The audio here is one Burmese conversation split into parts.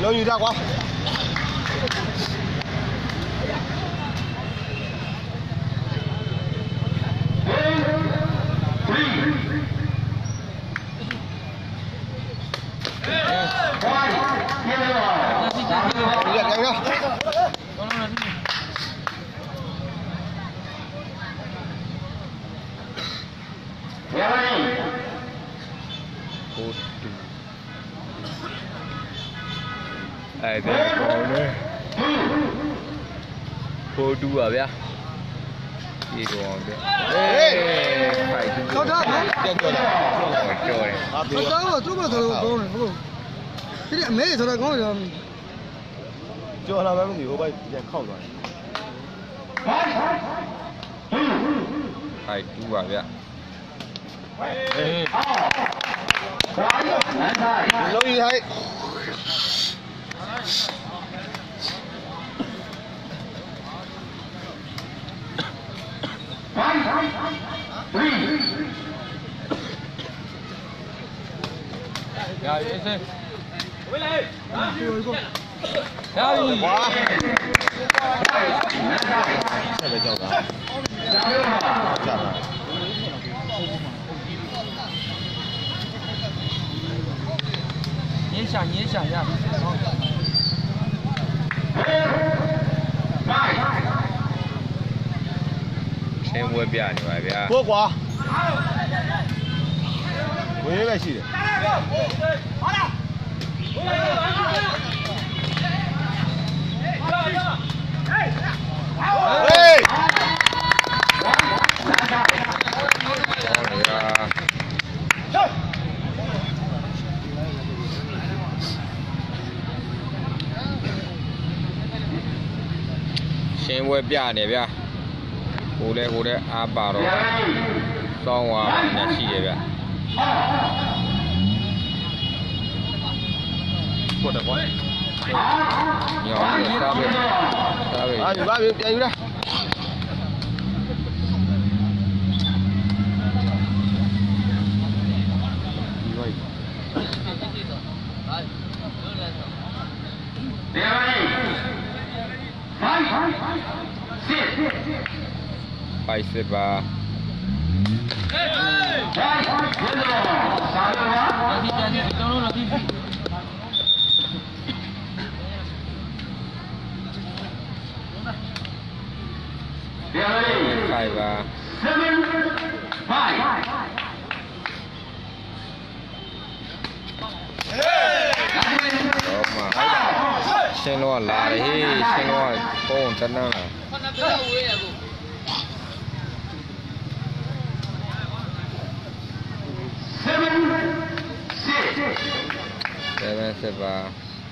留意点瓜。 Đây con đấy cô đu à bé đi đồ đấy phải sao đó trời sao mà chú mà thằng con này không cái điện mấy thằng con này chưa là mấy người bay điện không rồi phải đu à bé lâu gì thấy rồi đi xem quá nhớ xả ra xem mua bia như vậy bia quá quá với cái gì xem mua bia này bia hồ đấy à bà rồi xong à nhà chị đấy bia quật được quá nhỏ người ta về à ba đi đây phải xếp vào phải vào xem nó là đấy xem nó con chân nào sẽ vào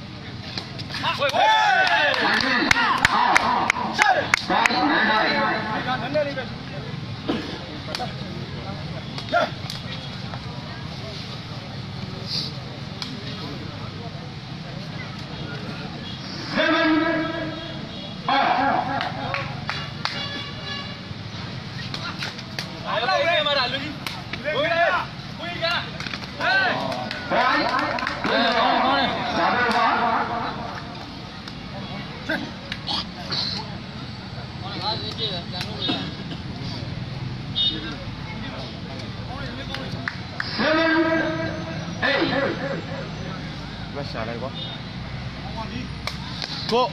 nó xả đây quá cô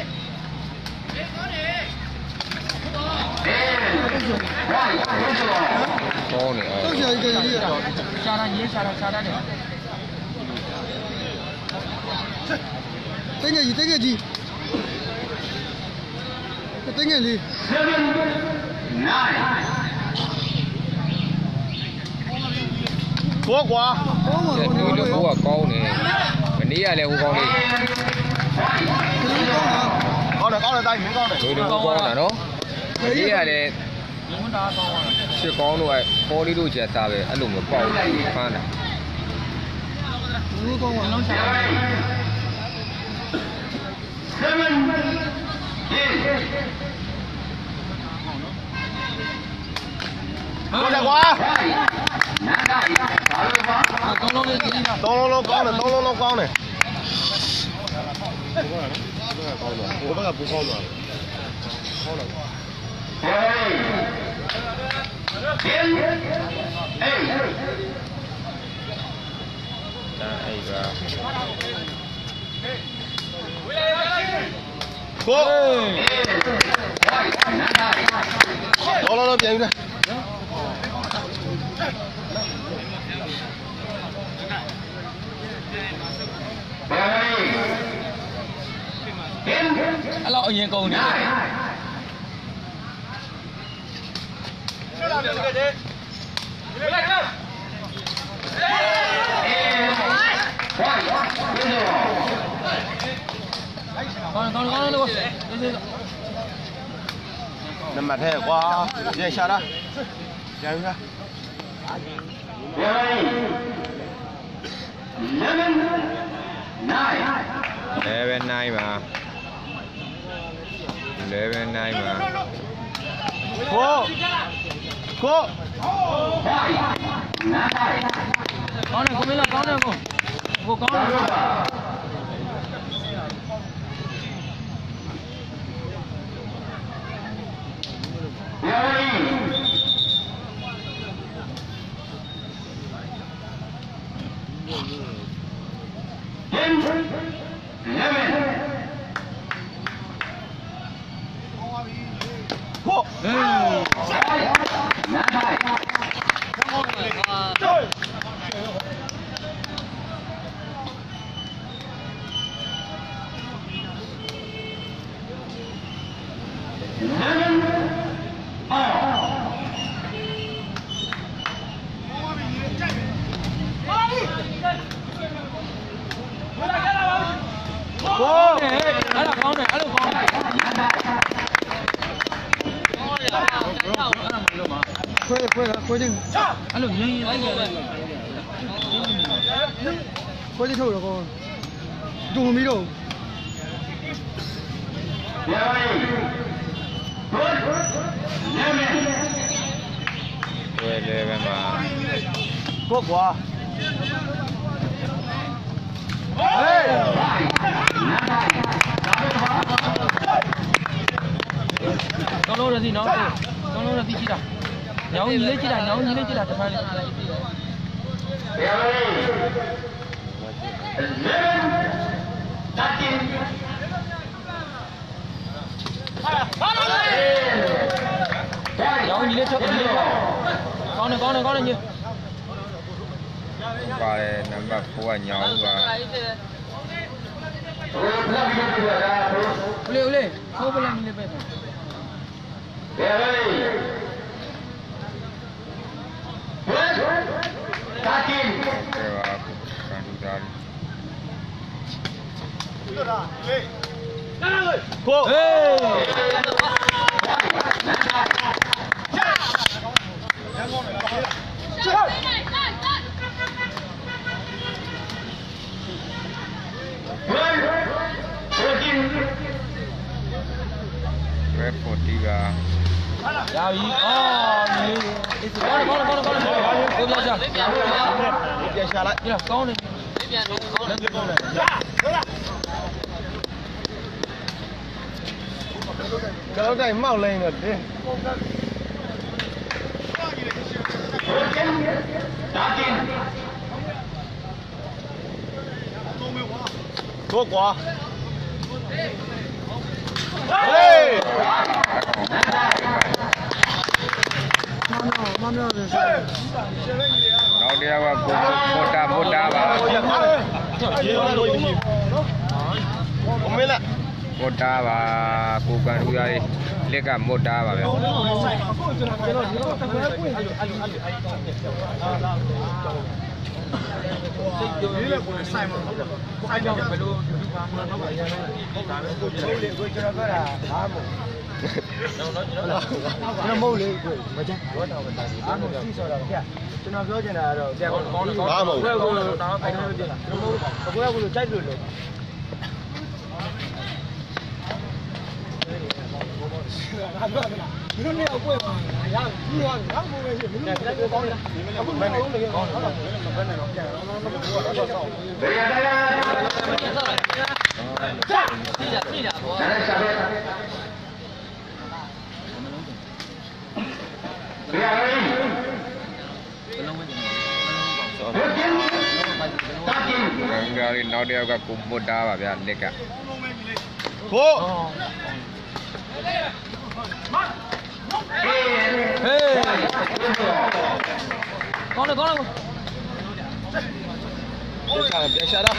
con này xả ra để tên gì tên gì quá quá nuôi được của con này mình đi à leo con đi con này tay miếng con này nuôi được con là nó mình đi à để chưa có nuôi con đi đuôi chè ta về ăn lủng một con phan à con này quá to con này 我不敢不好了。好了。过。老，别别。 အဲ့လောက်အရင်ကုန်နေတယ်ကောင်းလို့那么太瓜，别下了，加油下。 11 9ပါ11 9ပါ过ကောင်းတယ်ကိုမင်းလာကောင်းတယ်ကိုကောင်းတယ်ခွဲချင်းအဲ့လိုရင်းလိုက်ရတယ်ခွဲချင်းထုတ်တော့ကောဒုံမီတော့ 11မှာ过瓜ကောင်းလို့ရစီနော်ကောင်းလို့ရစီကြည့်တာညောင်ကြီးလေးကြည့်တာညောင်ကြီးလေးကြည့်တာတစ်ဖက်လေးညောင်ကြီးလေးထုတ်ပြီးကောင်းတယ်ကြီးပါတယ်နံပါတ်4ကညောင်းပါဦးလေးခိုးပလန်လေးပဲ 40ကရပြီအော်ဒီကောင်းကိုပြချပြန်ရှာလိုက်ဒီလားကောင်းတယ်ပြန်ကောင်းတယ်ကောင်းတယ်ကတော့တိုင်းမောက်လိုက်တော့တင်း过瓜妈妈的是နောက်တစ်ယောက်ကမိုတာပါ我没了မိုတာပါကိုကန်ထူသားလေးလက်ကမိုတာပါဗျဒီလေကိုဆိုင်မှာဆိုင်ကြောင်ဘယ်လိုဒီပါမှာတော့ရရတယ်ဒါပဲကိုကျွန်တော်ကအားမကျွန်တော်မဟုတ်လေကိုမကြတော့တော့တာအားမကြည့်စောတာဗျကျွန်တော်ပြောချင်တာကတော့ပြန်ကောင်းဘာမဟုတ်ဘူးကိုတော့ဖိုင်နယ်ပြတာကျွန်တော်ဘယ်ကိုကြိုက်လို့လဲဟာတော့မင်းတို့လည်းအကွက်ပါရပြီးသွားပြီဘာမှမဟုတ်ဘူးမင်းတို့လည်းကောင်းတယ်အခုမင်းတို့လည်းကောင်းတယ်ဟုတ်လားမဘယ်နဲ့တော့ပြန်တော့မဟုတ်ဘူးတော့ဆောက် Gari now dia agak kumpul dah lah biar dekat. Go. Hey. Con này. Biasa dah.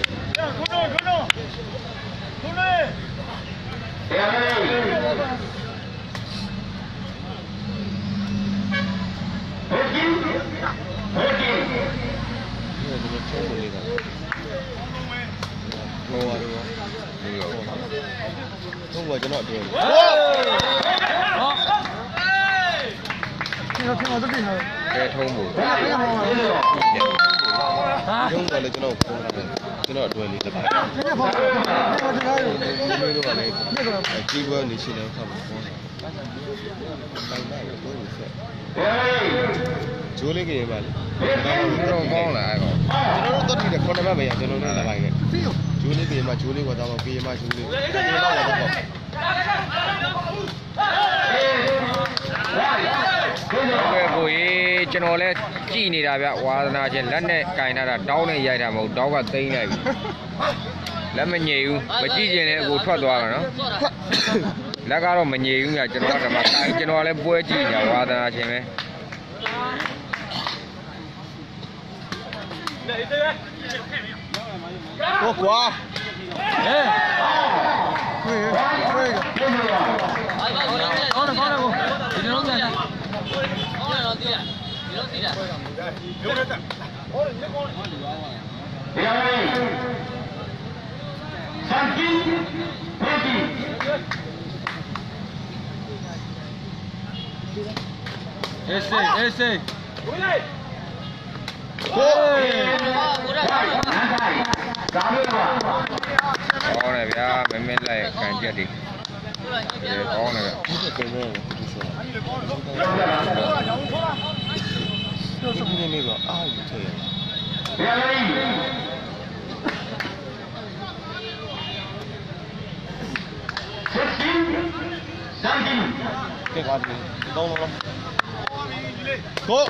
Không vừa cho nó được. Cái thôn mù. Không vừa là cho nó đuổi đi tập. Chỉ vừa đi xin không. Chú lấy cái mà. Không ngon là ai còn. Cho nó tốt đi được con nó bây giờ cho nó là bài này. Chú lấy cái mà chú lấy qua tao cái mà chú lấy. Cái buổi cho nó lên chỉ này là việc hóa ra trên lần này cái này là đau này dài là một đau và tây này. Lần mình nhiều mà chỉ gì này cũng thoát rồi nó. Lá cá đó mình nhiều cũng là cho nó là mà cái cho nó lên buổi chỉ là hóa ra trên này. Quá quá. Con này cô. Thì nó ra. Ese. Con này bây mình lại cái chuyện đi. Con này. Ini ni kok. Ah, gitu ya. Cái con gì? Đâu không? Go.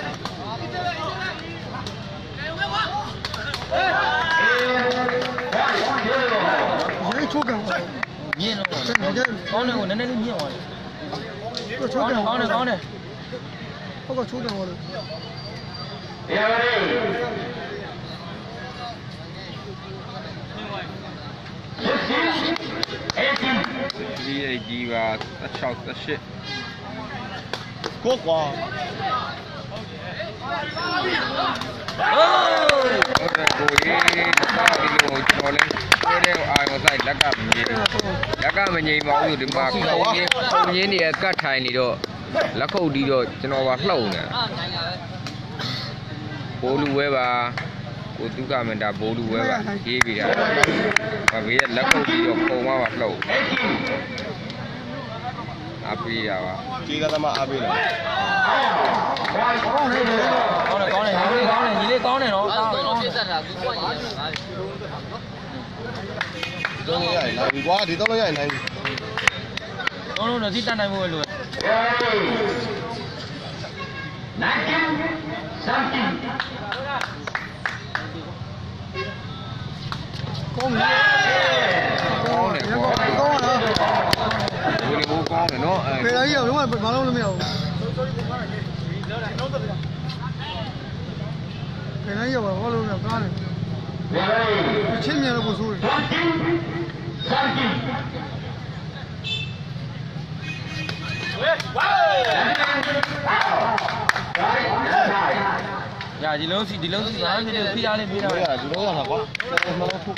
Dễ chua cả. Nhiên luôn. Con này của nó lên nhiên rồi. Con này. Không có chua cả rồi. Đi và chọc shit. Go quá. Lá cá mình nhìn máu rồi mà không nhìn thì cắt thành đi rồi, lá khâu đi rồi cho nó vào lâu nè. Bố đuôi và cô chú cả mình đã bố đuôi và gì vì đó và bây giờ lá khâu đi rồi khâu mà vào lâu. Api à và. Chỉ có mà api là. Con này nhìn đi con này nó. Tôi nghĩ này làm quá thì tôi nói này. Nó thích tan này mua luôn. Con này nó. Về đấy nhiều đúng rồi, vào lâu nhiều. Về đấy nhiều vào lâu nhiều con này. Chết nhiều là bổ sung. Dạ thì lớn giá thì được phi ra lên phi ra. Chỉ nói là quá. Nó phục.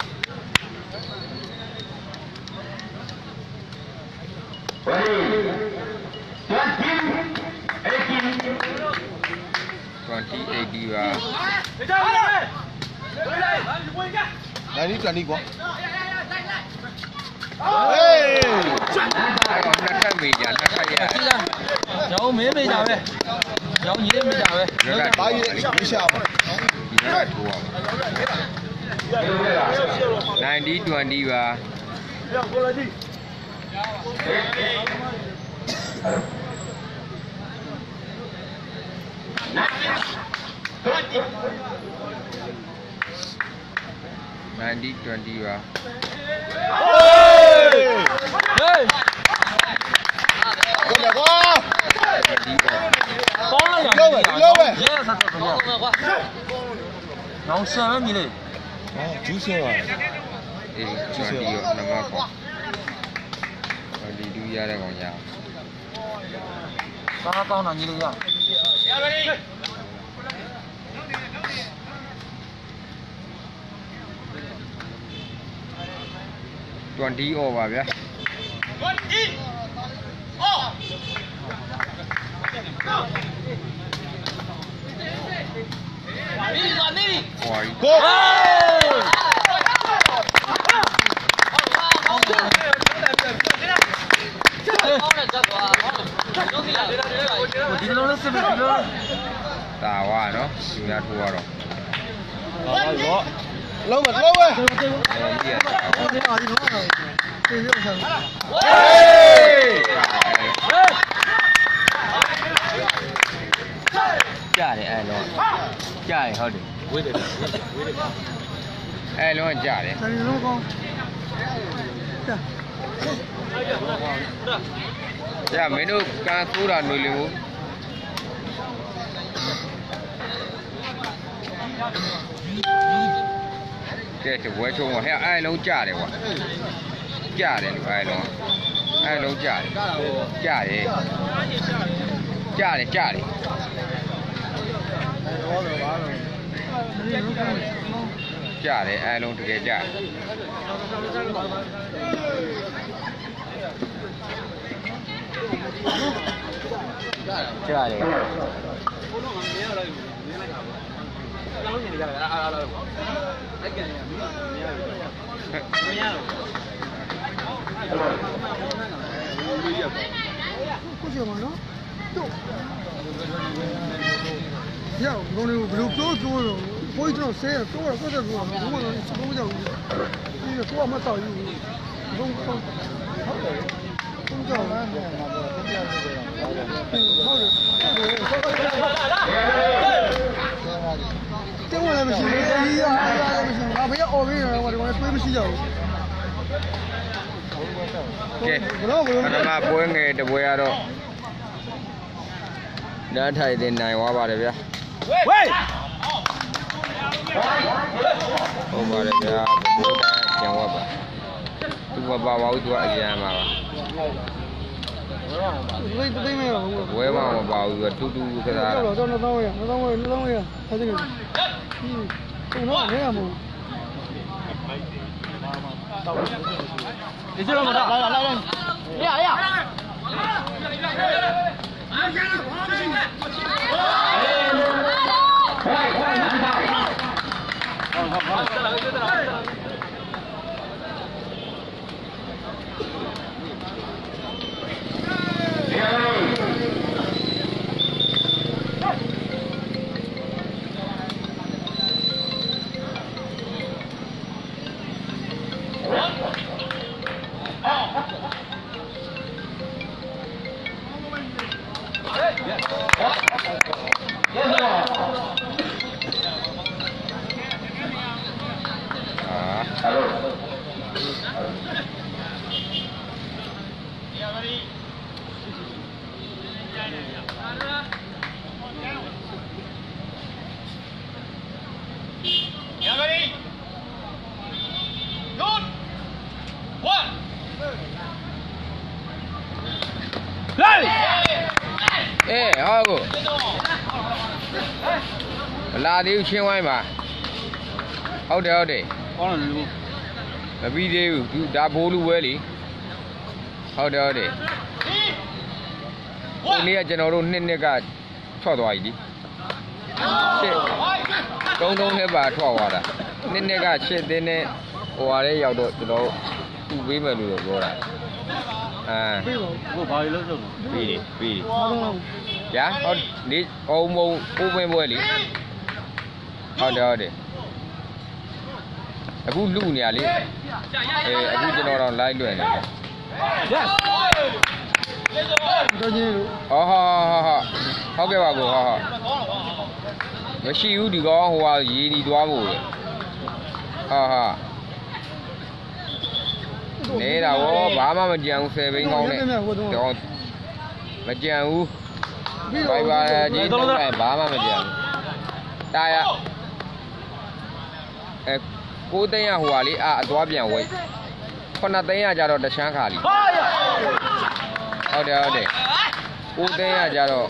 Còn chị đi và Đây đi quá. Ê! Còn nó thay mì dạ, nó thay dạ. Cháu mấy mì chào về. Cháu nhí mì chào về. Bao nhiêu đi sao? Nó lại thua. 90-20 ပါ90-20 ပါ过来， ကောင်းလိုက်溜呗，溜呗。 ရဲဆက်တော့ကွာငေါဆန်မကြီးလေ啊，就是啊。 အေး20ရောနံပါတ်ပေါ့22ရတဲ့ကောင်ရစားကောင်းတာကြီးလေရ 20 over ဗျာဟော Go！ ဒီလိုလေးစစ်ပြီးဒီလိုတာဝါနော်သူများထိုးရတော့溜呗，溜呗。 အဲဒီက这阿弟弄的，这又是。 ကြားတယ်အဲ့လုံးကြားတယ်ဟုတ်တယ်ဝေးတယ်အဲ့လုံးကြားတယ်这里弄高。这。 ။ကြာမင်းတို့ကန်ဆိုးတာຫນွေလေးကိုကဲတပွဲချုံးဟဲ့အဲ့လုံးကြားတယ်ကွာ။ကြားတယ်လို့အဲ့လုံးကြားတယ်။ကြားတယ်။ကြားတယ်ကြားတယ်။ကြားတယ်အဲ့လုံးတကယ်ကြားတယ်။ကြားတယ်过去嘛喏，走。呀，我那个不溜走走了，我一直谁呀？走了，过这路了，我那是公交路，那个走嘛到有，公交。电话来不行，你呀，不行，俺不要熬夜了，我对不起叫。 ကဲပထမပွဲငယ်တပွဲကတော့ဓာတ်ထိုင်တင်နိုင်သွားပါတယ်ဗျာဝေးဟုတ်ပါတယ်ဗျာဘိုးတန်းကျန်ဝတ်ပါသူမပါပါဘူးသူကအရန်ပါပါဝဲမမပါဘူးသူတူတူကစားတာတော့တော့ရအဲ့ဒီကတော့နေရမို့你这么大，来，呀！ ဟုတ်လာသေးဘူးချင်းဝိုင်းပါဟုတ်တယ်ကောင်းတယ်လူမပြီးသေးဘူးသူဒါဘိုးလူပဲလေဟုတ်တယ်ဒီနေ့ကကျွန်တော်တို့နှစ်ကထွက်သွားပြီရှစ်3နှစ်ပါထွက်သွားတာနှစ်ကရှစ်သင်းနဲ့ဟိုဟာလေးရောက်တော့ကျွန်တော်သူ့ပေးမယ်လို့ပြောတာဟိုဘာလို့လုပ်လို့ပြီးဗျာဟုတ်ဒီအုံမုံပိုးပင်းပွဲလေဟုတ်တယ်အခုလူနေရလေအခုကျွန်တော်တော့ live လွှင့်နေတယ် Yes တော်ချင်းလို့ဟုတ်ကဲ့ပါကိုမရှိဘူးဒီကောင်ဟိုဟာရေဒီသွားဖို့လေနေတာဗောဘာမှမကြံဘူး10ဘိန်းကောင်းနဲ့တော့မကြံဘူးဘိုင်ဘာကြီးတော့ဘာမှမကြံဘူးတာရ9သိန်းရဟိုဟာလေးအသွားပြန်ဝိတ်9သိန်းရကြတော့တချမ်းခါလीဟုတ်တယ်9သိန်းရကြတော့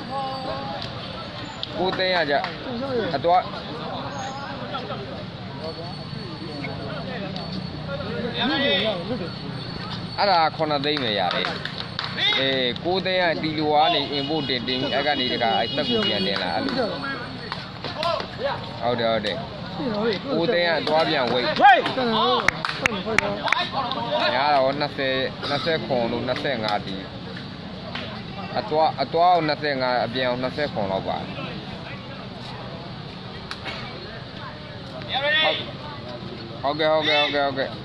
9သိန်းရကြအသွားအဲ့ဒါ9သိန်းပဲရတယ်9သိန်းကတီလိုကနေ import တင်အဲ့ကနေတကအဲ့တက်ကိုပြန်တင်လာအဲ့လိုဟုတ်တယ်9သိန်းကသွားပြန်ဝိတ်ညာတော့20ခွန်လို့25တီအသွားကို25အပြန်အောင်20ခွန်လောက်ပါဟုတ်ကဲ့ကိုရတယ်ပြင်ပြီး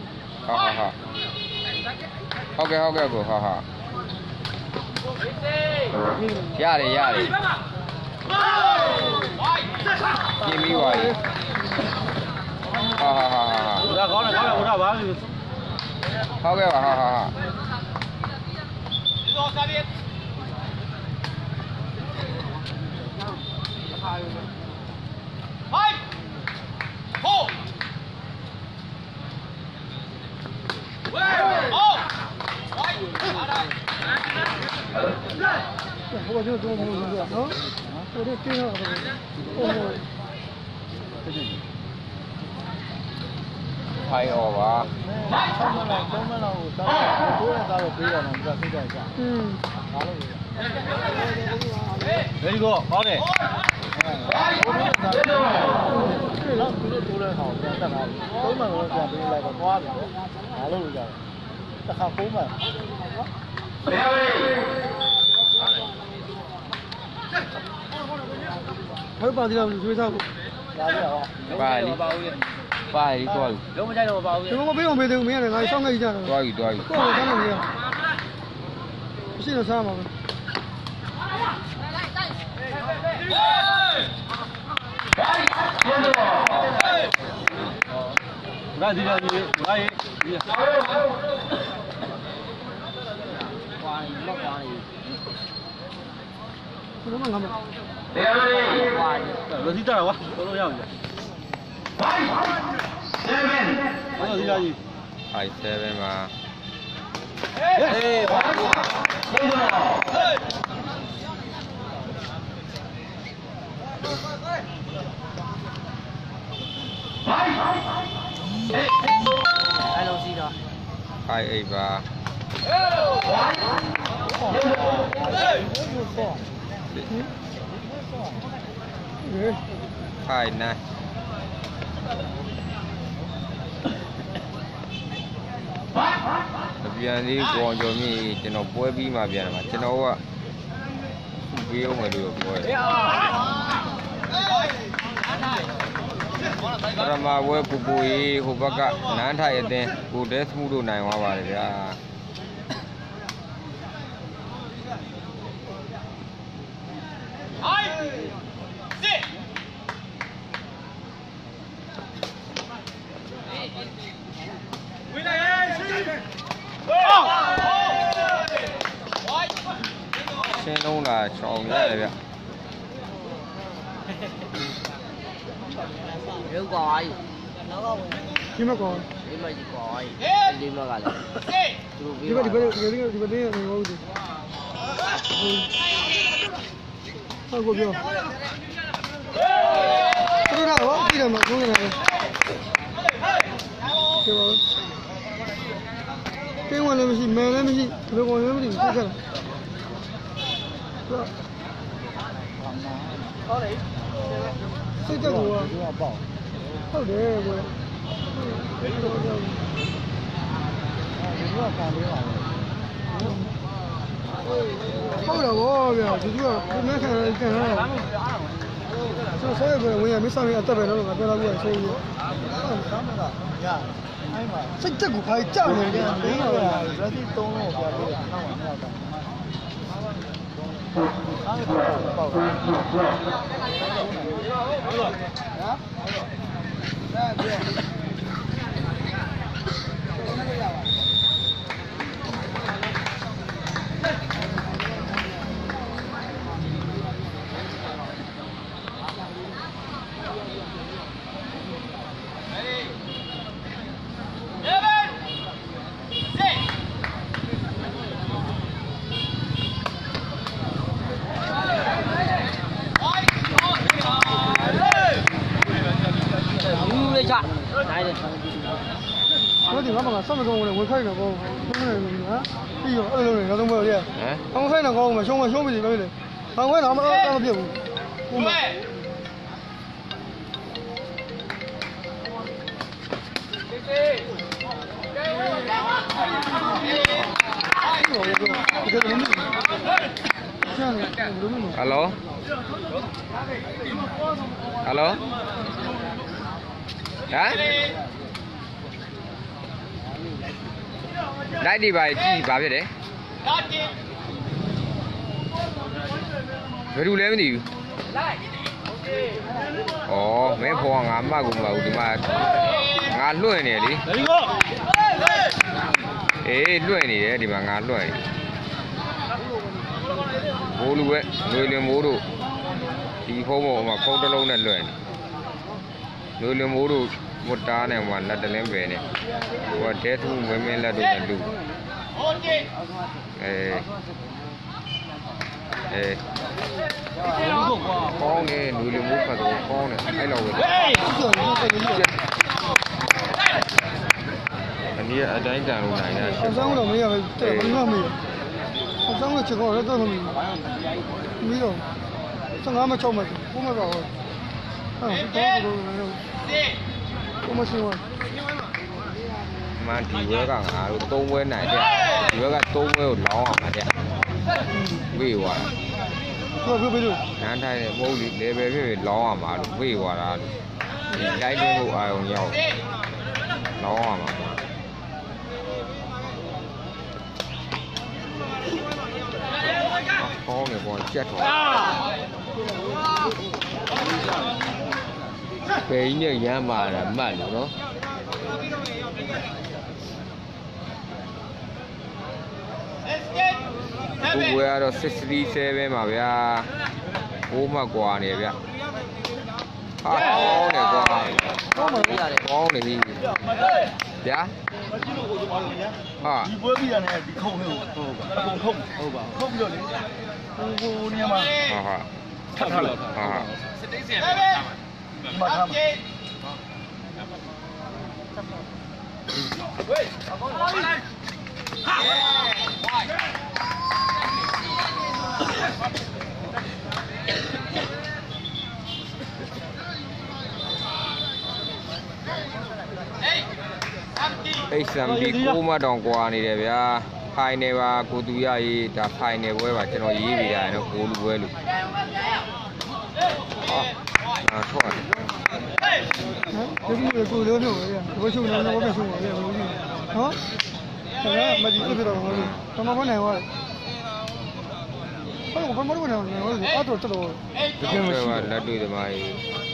ပါပြီဒါကောင်းတယ်ဟိုတော့ဘာလို့ဟုတ်ကဲ့ပါဟိုကတော့မဟုတ်ဘူးနော်ဟိုတော့ကျင်းတော့ဟိုဖိုင်အော်ပါ 3မလောက်ကိုစားတော့စားတော့ပေးတော့မှမသိကြကြငါလို့ Very good ဟောတယ်လောက်သူတို့တိုးလဲအောင်ပြန်တက်လာပြီ3မှန်ကိုပြန်ပေးလိုက်တော့သွားပြီငါလို့ကြတယ်တစ်ခါ4မှန်ဟုတ်ပါသေးလားကျွေးစားဖို့လာပြီဟောပါလီသွားပြီလုံးမကြိုက်တော့မပါဘူးကျွန်တော်မပေးအောင်ပေးသေးဘူးမင်းရတယ်ငါစောင့်နေကြတယ်သွားပြီကိုယ်ကစားနေရမရှိတော့စားမှာပဲဒါဒီလာဒီလာရေးဒီလာဝိုင်းလောက်ပါနေဘယ်မှာငါမရစီတာကွာတော်တော်ရအောင်7ဒီလာကြီး 7ပါအဲ့လိုစီတော့ 8ပါ9ပြန်လေးကောင်ကျော်မြင့်ကျွန်တော်ပွဲပြီးမှပြန်တယ်မှာကျွန်တော်ကပြေးအောင်မယ်လို့ပြောတယ်ပရမဝဲပူပူရေးဟိုဘက်ကနန်းထိုင်အတင်းကိုဒက်စမှုတို့နိုင်သွားပါတယ်ဗျာရှင်းလုံးလာချောင်းရတယ်ဗျရုပ်ကွာကြီးဒီမှာကောဒီမှာကြီးကွာကြီးဒီမှာကလည်းသူတို့ဒီဘက်နေဟုတ်ကိုပြောဟုတ်တယ်တော့ကြည့်ရမှာဘုန်းကြီးလည်းကျေပါဘူးတင်းဝင်လည်းမရှိမဲလည်းမရှိဘယ်ကောင်လည်းမရှိသိကြလားဟုတ်တယ်စိတ်တက်ကူကပေါ့ဟုတ်တယ်ကွယ်ဘယ်လိုလုပ်ဒီကခံပေးပါလေဟုတ်တော့ဗျာဒီကဘယ်နဲ့ခံရတာ就所以我也没上面特别那个，别那个所以。这股牌价呢？没有呀，这地东路不要对，那我们要的。我电话嘛，3分钟我开了不？啊，哎呦，2人都没有的。他们开那个我们小妹的那个，他们他们别不。我们。 Hello. Hello. Hả? Đấy đi bài chi bảo vậy đấy. Phải đu lên đi. Ồ, mấy phò ngắm mà cùng vào thì mà ngán luôn này đi. Ê, luôn này đi mà ngán luôn. Bố luôn ấy, nuôi lên bố đủ. Thì phô mộ mà không đâu này luôn. Nuôi lên bố đủ. Một ta này mà là lên về này, và thế thu với mình là đủ. Con này nuôi lên bút và con này, hay là anh đi ở đây cả lúc này nè. Không sao đâu mấy giờ phải bắn ra mình. Không sao là chỉ có cái tôi mình. Mấy rồi. Sao ngã mà cho mà cũng mà vào. Mà thì với cả tôm bên này thì với cả tôm với ló mà thế vì quá anh thấy bố để về cái ló mà vì quá là cái bộ ai cũng nhau ló mà con này còn chết rồi cái như nhà mà là mặn nó Cô quay đó 67 mà bia Cô mà quà này bia con này quà con này gì dạ đi bữa bây giờ này thì không được không nha mà thật là mà tham Ê xem đi cô mà đòn quà này đẹp ya phai này và cô tụi ai đã phai này với bà cho nó ý vì ai nó cô luôn luôn thôi cái gì cô lớn rồi với chú nó có cái chú này hả thế mà gì cái đó nó có này rồi không có cái nào này nó tốt rồi cái mà là đuôi rồi mày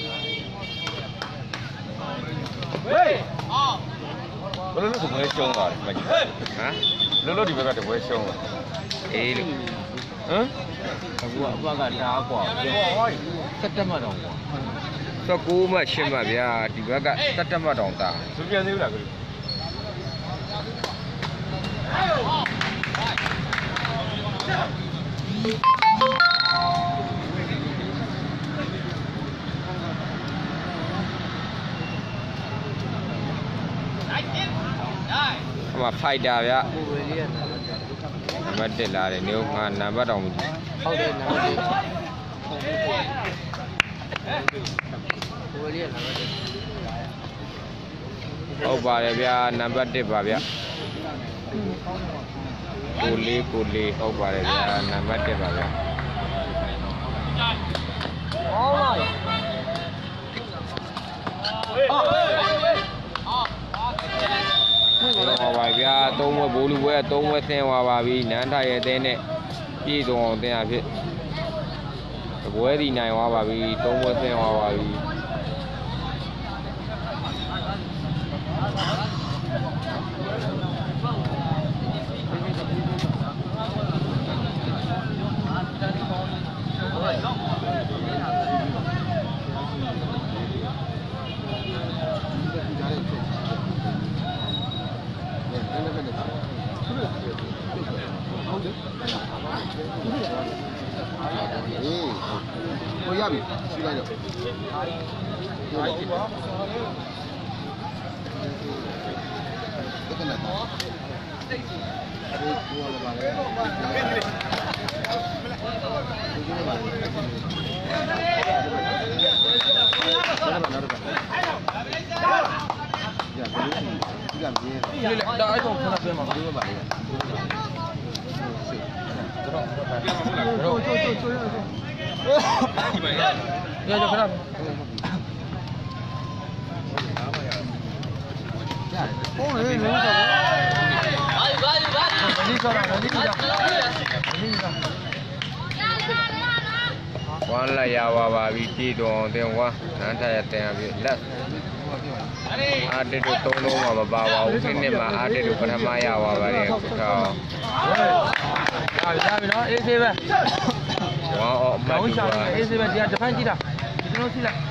nó cũng mới trông rồi mày hả nó đi về cái mới trông rồi ê được hả qua cả đá quả tất cả mà đồng sao cô mà xem mà bia thì bác cả tất cả mà đồng ta số tiền nhiêu là cái mà phai đào ya mà để là để nếu mà nằm bắt đầu không để nằm đi ô bà đây bia nằm bắt để bà bia culi ô bà đây bia nằm bắt để bà bia 3ပွဲဘိုးလူပွဲက3ပွဲဆင်းသွားပါပြီနန်းထိုင်ရဲ့အသင်းနဲ့ပြည်စုံအောင်တင်ရဖြစ်တပွဲစီနိုင်သွားပါပြီ3ပွဲဆင်းသွားပါပြီ我压比，膝盖的。这个呢？ 要就回来。 关了呀，娃娃比激动电话，南台电比လက်အားတက်တို့3လုံးမှာမပါပါဘူးဒီနေ့မှာအားတက်တို့ပထမရပါပါတယ်ကိုထောင်းရပြီနော်အေးဆေးပဲဝါအော်မတ်တူပါအေးဆေးပဲဒီကဂျပန်ကြည့်တာဒီလိုကြည့်လိုက်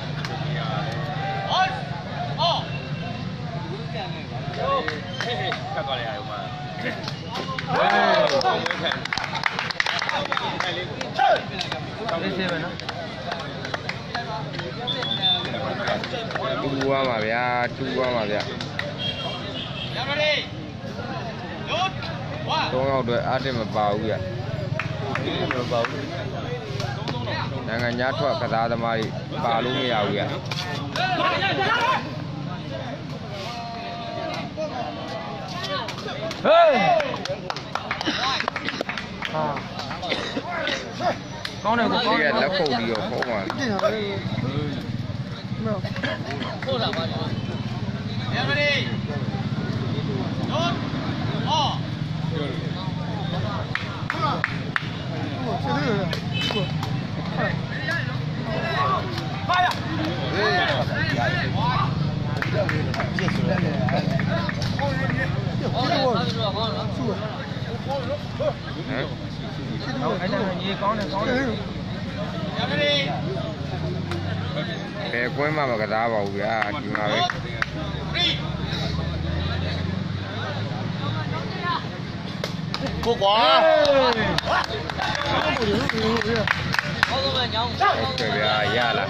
ခတ်သွားလိုက်ရအောင်ပါအေးဆေးပဲနော်တူသွားပါဗျာတူသွားပါဗျာ3ယောက်အတွက်အားတက်မပါဘူးဗျမပါဘူးနိုင်ငံညာထွက်ကစားသမားတွေပါလို့မရဘူးဗျဟေးကောင်းတယ်ကောင်းတယ်လက်ခုပ်ပြီးတော့ခေါင်းပါဟုတ်လားပါရမရီနော်အော်ဘယ်ကွင်းမှမကစားပါဘူးဗျာဒီမှာပဲကိုကွာဟုတ်ကဲ့ဗျာရလား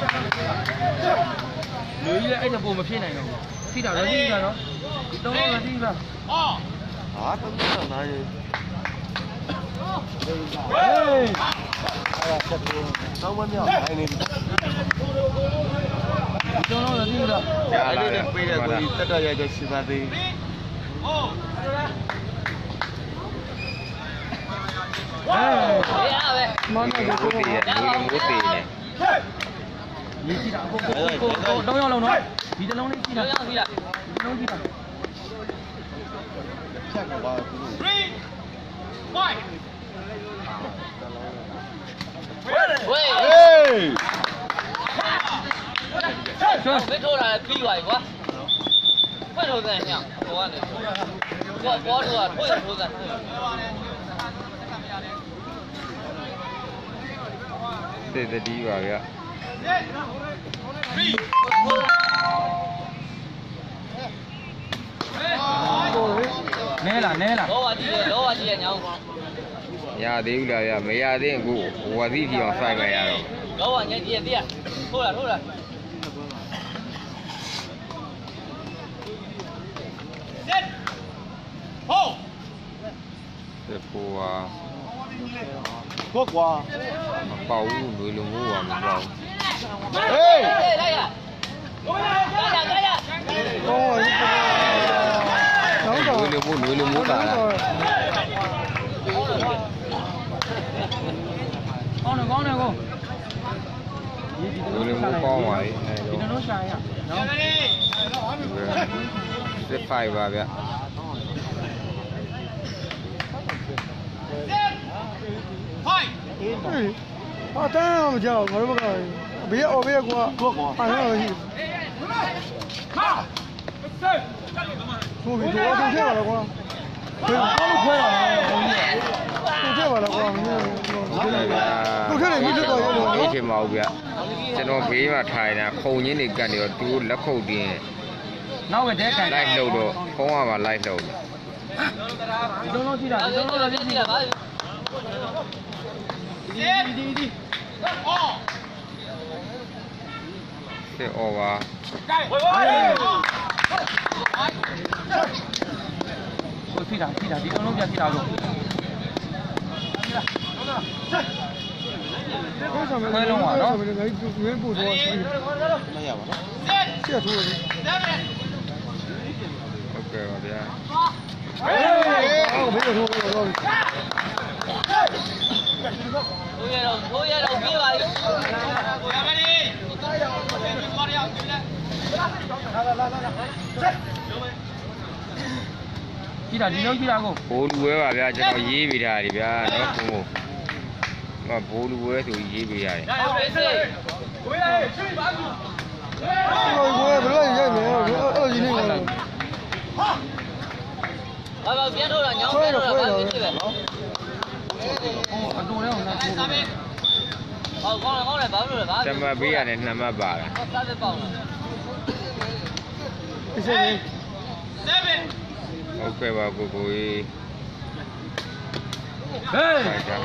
လူကြီးလည်းအဲ့ဒါပုံမဖြစ်နိုင်တော့ဘူးထိတာရရှိတာနော်တုံးတော့ရရှိပါအော်ဟာတုံးတော့နားရေဟေးအဲ့ဒါချက်ပြီးတောင်းမမြောက်နိုင်နေပြီတုံးတော့ရရှိတာရလားပေးတဲ့ကိုကြီးတက်တော့ရကြရှိပါသေးဟုတ်ဟေးရပဲမနက်ကိုတည်ရလူမျိုးတည်နေရေးကြည့်တာအခုတောင်းရအောင်နော်ဒီတလုံးလေးကြည့်တာတောင်းရအောင်ကြည့်တာဒီတလုံးကြည့်တာချက်ကပါသူတို့3 5 ဝေးဟေး没抽来逼我一个，快抽咱娘，我呢，我抽啊，抽抽咱。 သိတတိပါဗျာနဲလားနဲလားလောပါကြည့်ရညောင်းရသေးဘူးလားဗျာမရသေးရင်ကိုဝါသီးထီအောင်စိုက်မယ်ရတော့လောပါညကြည့်ရသေးထိုးလားထိုးလားဒီပေါ်ဟာကိုကွာမပေါဘူးလူလူမျိုးပါမပေါဘူးဟေးလိုက်ရကိုရလူလူမျိုးတာလားကောင်းတယ်ကိုလူလူမျိုးပေါင်းပါလေဒီလိုရှာရနော်စစ်ဖိုက်ပါဗျ Fight. 啊，当然不叫，我都不搞，别哦别过，反正我去。我没做，我都这完了过，我都快了，都这完了过，都这里没这个有。 以前冇ဗျကျွန်တော်ဘေးမှာထိုင်တာခုံရင်းတွေကတ်နေတော့သူတို့လက်ခုပ်တင်းနောက်ပဲတဲကန်လိုက်လှုပ်တော့ဖုံးကပါလိုက်လှုပ်တယ်ဒီလုံးကြည့်တာဒီလုံးတော့ကြည့်တာပါဒီအော်စစ်အော်ပါဝေးကိုကြည့်တာဒီလုံးပြကြည့်တာလို့ခွဲလုံးပါနော်ငါရွေးပို့တော့မရပါနော်ဆက်ထိုးတယ်ဟုတ်ကဲ့ပါဗျာဟေးဘေးထိုးတော့ထိုးရတော့ပြေးပါလိကိုရမယ်ဒီသွားရအောင်ကြည့်တာဒီလုံးကြည့်တာကိုဘိုးလူဝဲပါဗျာကျွန်တော်ရေးပေးထားတယ်ဗျာနော်ဘိုးမဘိုးလူဝဲဆိုရေးပေးရတယ်ဟုတ်ပြီစေဝေးလိုက်ရှိပါဘူးဘယ်လိုရိုက်မလဲအဲ့ဒီနေကဘာပြန်ထိုးတာညောင်းပြန်ထိုးတာဘာဖြစ်ဖြစ်ပဲအတူလည်းဟိုနာထိုးတယ်ဟောကောင်းတယ်ဘာလို့လဲဘာတမတ်ပေးရတယ်2မှတ်ပါလားစားပဲပေါက်လား 7 ဟုတ်ကဲ့ပါကိုကိုကြီးဟေးဟေးဟေး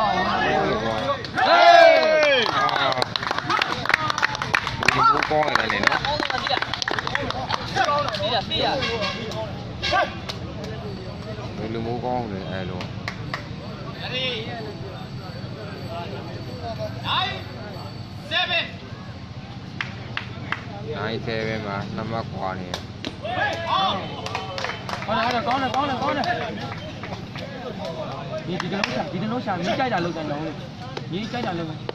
ဒီဘူကောင်းရတယ်နော်ကောင်းတော့ကြည့်တာပြီးတာလူမိုးကောင်းတယ်အဲ့လို Ready 97မှာ2မှတ်ခွာနေတယ်ဟုတ်ကောင်းတယ်ဒီလုံးရှာမြည်ကြိုက်တာလောက်တယ်နော်မြည်ကြိုက်တာလောက်တယ်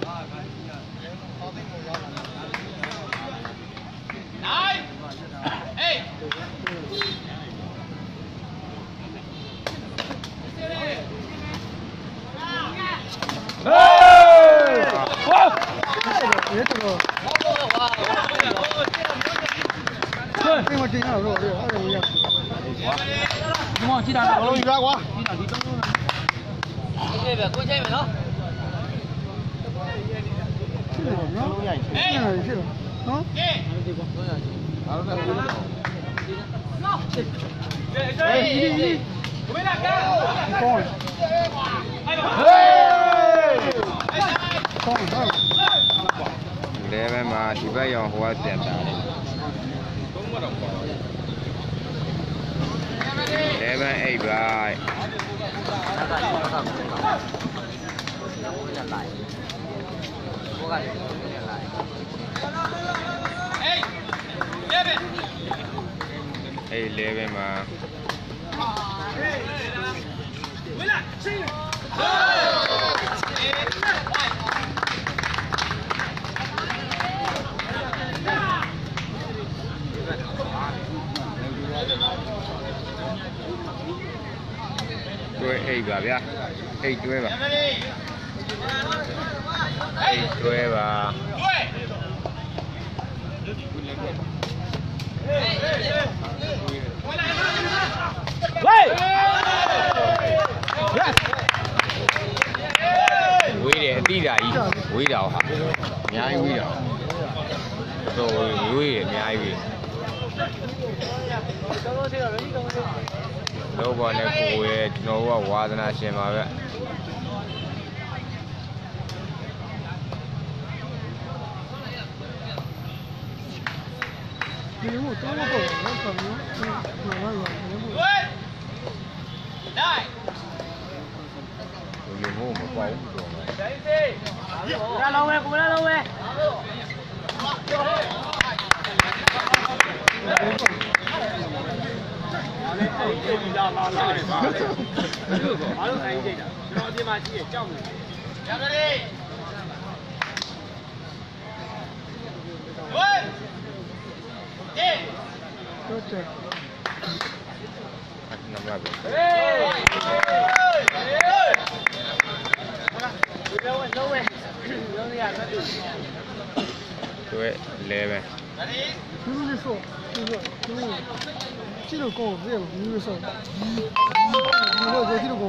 别这个，这么真样肉，这还是不一样。 你往其他的， 一边过。 这边过前面喏。 是的，啊？ လဲပဲမှာဒီဘက်ရောဟိုကပြန်တာလဲပဲအိပ်ပါအေးလဲပဲမှာတွဲအိပ်ပါဗျာအိပ်တွဲပါအိပ်တွဲပါဝေးတယ်အတိဓာကြီးဝေးတာဟာအများကြီးဝေးတာတော့ဝေးတယ်အများကြီးလောဘနဲ့ကိုယ်ရဲ့ကျွန်တော်ကဝါသနာရှင်ပါပဲ你们多么高，我感觉， 来。 လူမျိုးမကွာဘူးတော့မယ်来老魏，过来老魏。 ဘာလို့ဆိုင်ကြိတ်တာကျွန်တော်အပြင်မှာကြည့်ရကြောက်နေတယ်ရပါတယ်ဝေးအေးဟုတ်တယ်နံပါတ်ပဲဟေး对，来呗。 你是说，这个高这个你是说，这个高。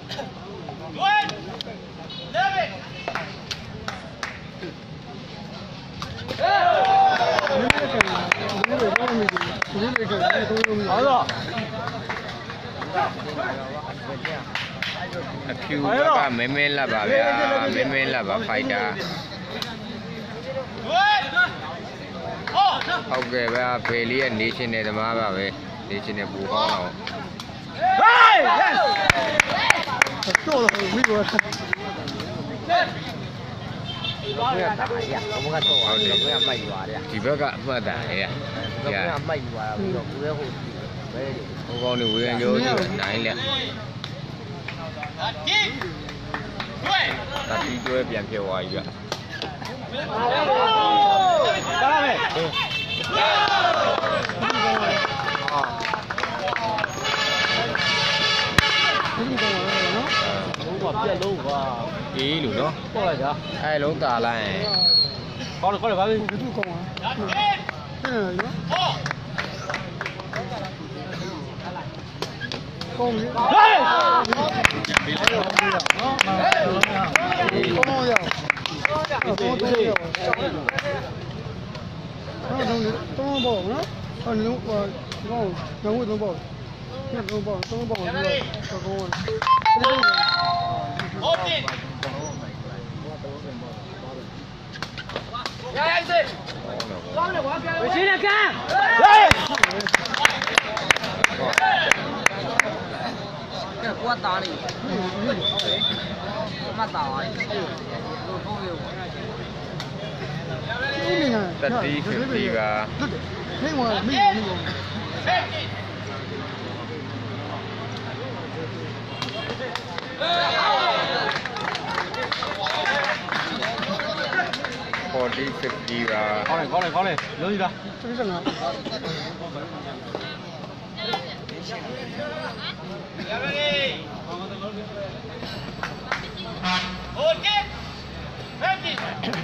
好的。 အဖြူဘက်ကမင်းမင်းလက်ပါဗျာမင်းမင်းလက်ပါဖိုက်တာဟုတ်ကဲ့ဗျာဖေလေးရဲ့ national သမားပါပဲ national ပူကောင်းတော့တော့တော့ဝီဘောဒီဘက်ကအမှတ်တန်ရဲ့ဒီကဟိုကောင်းနေဝေရင်ကျိုးနိုင်လက်တတိကျွဲပြန်ဖြစ်သွားပြီဗျကားမယ်ပြက်လုံးပါအေးလို့နော်ပေါ့လိုက်တာအဲလုံးတာလိုက်ကောင်းတယ်ဘာလဲဘယ်သူကောင်းอ่ะအဲ့ဒါရောကောင်းပြီဟေးကောင်းရတော့ပေါ့နော်အဲ့လုံးကောင်းငါ့ဝတ်တော့ပေါ့ညတော့ပေါ့တော့ပေါ့ပြီးတော့ကောင်းဟုတ်တယ်ရရစေကောင်းတယ်ကွာပြန်ဝချင်းနဲ့ကန်ဟေးကဲကွာတားနေမတားပါဘူးဟုတ်ပြီတတိ50ကနေမှာမိကော 40 50ကကောင်းတယ်လုံးကြည့်လား 35 ရပါပြီโอเคဖက်ပြီ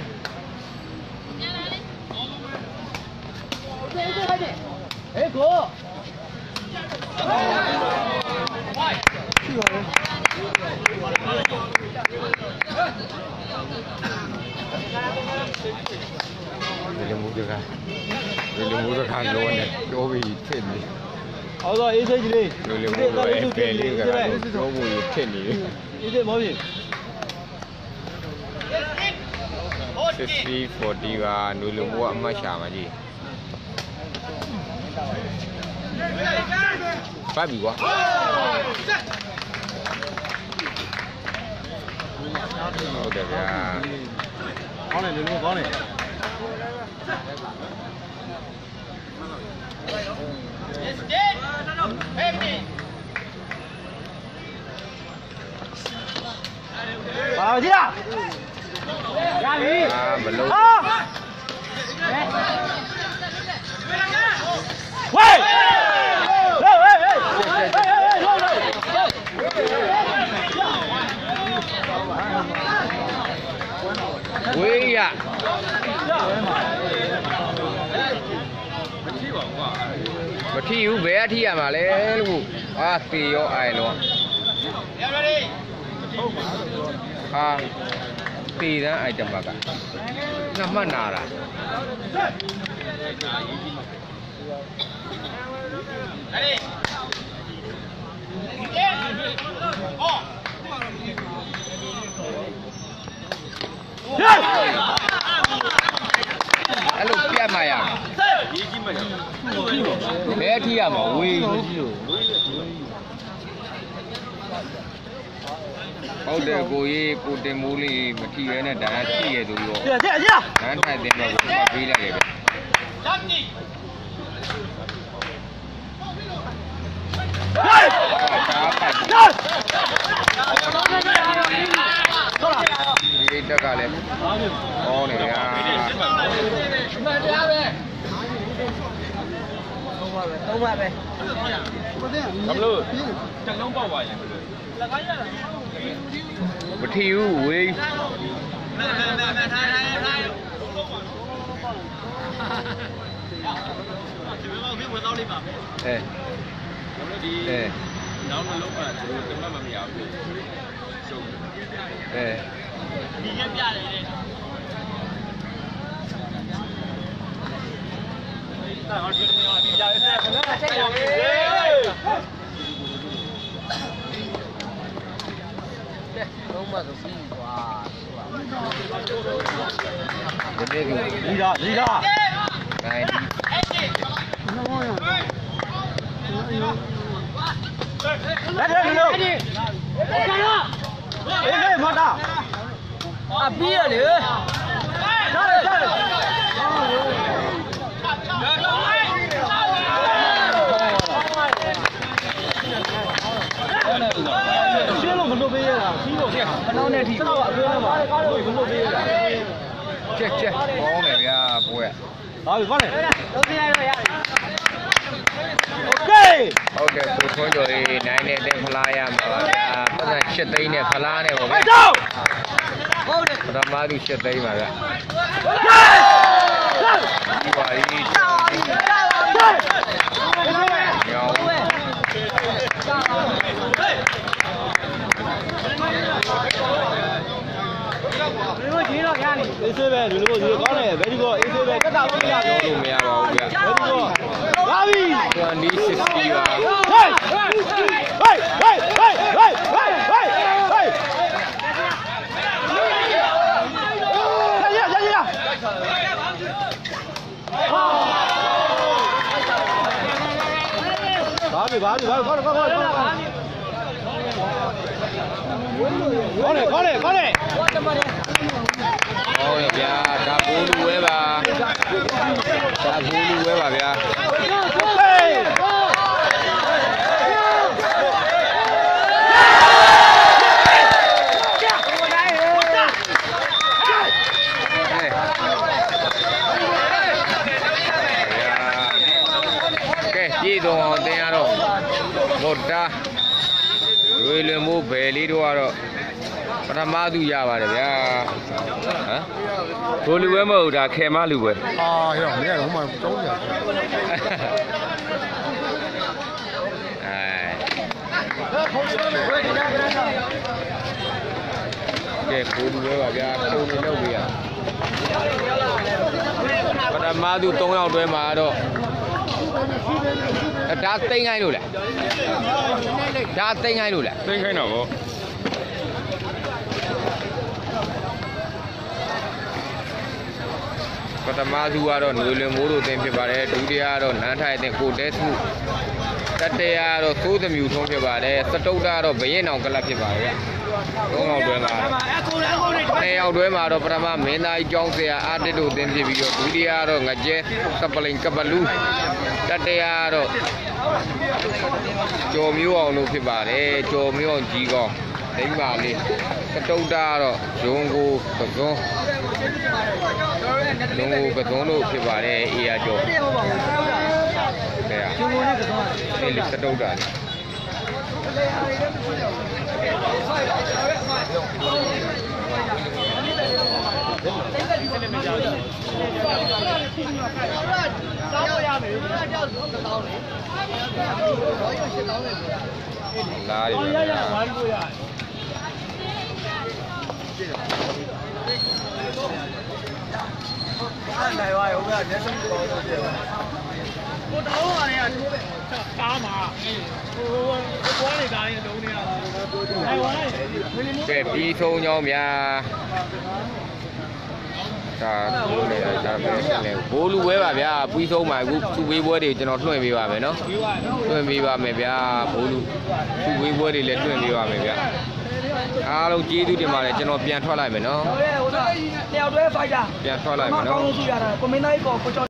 ဟေးကိုရှိပါလေလူမှုတွေကလုံးနဲ့ပြောပြီးဖြစ်နေ好的，一岁几嘞？ လူမှုတွေပဲလေးကပြောဖို့ဖြစ်နေ一岁毛病。 60 40ကလူမှုအမှတ်ရှာမှာကြီးပတ်ပြီကွာဟုတ်တယ်ဗျာကောင်းတယ်လူမှုကောင်းတယ်好，进来。压力。 啊，不漏。 啊。喂。 喂呀。မထီဘူးဘယ်အထီရမှာလဲလို့အာသေရောအိုင်လောဟာသေတဲ့ item ကငါမှတ်နာတာအဲ့လိုပြတ်မှရဘယ်အထီရမှာဝေးဟုတ်တယ်ကိုကြီးကိုတင်မိုးလေးမထီရဲနဲ့ဒါကထိရဲဆိုပြီးတော့进来。 နန်းထိုင်တင်တော့ကိုပေးလိုက်တယ်ပဲဒီတက်ကလည်းဟောနေရသုံးပါပဲဘာလို့ချက်လုံးပေါက်ပါရင်မထီဘူးဝေးနောက်နှလုံးကကျွန်တော်တမတ်မမရဘူးရှုံးဒီရက်ပြတယ်တဲ့တာဟောဒီနေ့ဒီကြားရဲခဏချက်ရပြီလုံးမဆိုစီးကွာဒီလားနိုင်那我呀， 来这里喽， 看了马大， 啊憋了上来上来，先弄不弄飞了，先弄，不弄那地，知道吧？知道吧？不弄飞了， 这好嘞呀，不会。 好，放嘞。 都进来了呀。 ဟုတ်ကဲ့ကိုထွန်းကျော်လေးနိုင်နေတဲ့ဖလားရမှာပါဗျာပတ်သက်8သိန်းနဲ့ဖလားနဲ့ပေါ့ဗျာဟုတ်တယ်ပထမသူ8သိန်းပါဗျာဒီပါကြီးရောင်းဒီလိုကြီးတော့ရနေအေးဆေးပဲဒီလိုကောင်းတယ်ဘယ်ဒီကောအေးဆေးပဲတက်တာလို့မရဘူးလို့မရပါဘူးဗျာဘယ်ဒီကောလာပြီ 2060ပါဟေးဘာခေါ်လေကောင်းတယ်ဟုတ်ရဲ့ဗျာဒါဘိုးလူဝဲပါဒါဘိုးလူဝဲပါဗျာပြည်တော်အောင်တင်ရတော့မော်တာရွေလွင်မိုးဘယ်လေးတို့ကတော့ပထမသူရပါတယ်ဗျာဟမ်ဘိုးလူဝဲမဟုတ်တာခဲမလူဝဲရောမင်းကဟိုမှာတောင်းကြကဲဘိုးလူဝဲပါဗျာပုံနေတော့ပြရပထမသူ3ယောက်တွဲမှာတော့ဒါသိန်းခိုင်းလို့လားဒါသိန်းခိုင်းလို့လားသိန်းခိုင်းတော့ဗောပထမသူကတော့ຫນွေလွင်မိုးတို့တင်ဖြစ်ပါတယ်ဒုတိယကတော့နန်းထိုင်တင်ကိုတဲစုတတိယကတော့သိုးသမ ्यू ထုံးဖြစ်ပါတယ်စတုတ္တကတော့ဘရင်အောင်ကလပ်ဖြစ်ပါတယ်ဗျ3ယောက်တွဲမှာ2ယောက်တွဲမှာတော့ပထမမင်းသားကြီးကျောင်းဆရာအာတစ်တို့တင်ဖြစ်ပြီးတော့ဒုတိယကတော့ငကျဲကပလိန်ကပလူးတတိယကတော့ကျော်မျိုးအောင်လို့ဖြစ်ပါတယ်ကျော်မျိုးအောင်ကြီးကောင်းဒိမ့်ပါလေးစတုတ္တကတော့ရုံကိုကစုံလုံးကိုကစုံလို့ဖြစ်ပါတယ်အေးရကျော်တဲ့ဂျုံကိုနဲ့ကစုံအေးလေစတုတ္တလေးလာရပါနိုင်ပါရောဗျာလက်စမ်းကောင်းတော့တယ်ကိုတောင်းပါလေကားမှာဟိုပွားနေတာလေးလုံးနေတာနိုင်ပါလားကဲပြီးဆုံးကြောင်းဗျာဒါဘိုးလေးဒါပဲလေဘိုးလူဝဲပါဗျာပြီးဆုံးပါအခုသူ့ဝေးပွဲတွေကျွန်တော်လွှင့်ပေးပါမယ်နော်လွှင့်ပေးပါမယ်ဗျာဘိုးလူသူ့ဝေးပွဲတွေလည်းလွှင့်ပေးပါမယ်ဗျာအားလုံးကျေးဇူးတင်ပါတယ်ကျွန်တော်ပြန်ထွက်လိုက်မယ်နော်တယောက်တည်းဖိုက်တာပြန်ထွက်လိုက်မယ်နော်အကောင်းဆုံးရတာကွန်မင်းသားကြီးကိုကျော်